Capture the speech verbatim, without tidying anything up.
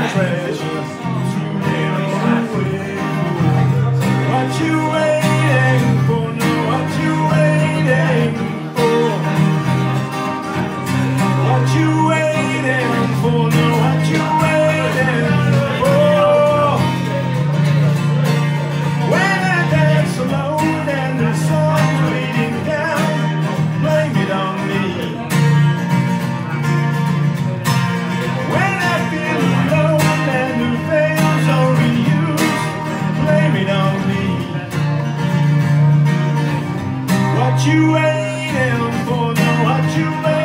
treasure to live away. What you waiting for? No, what you waiting for? What you waiting for? No, what you waiting for? When I dance alone and the sun's beating down, blame it on me. When I feel alone and the veils are reused, blame it on me. What you waiting for? No, what you waiting for?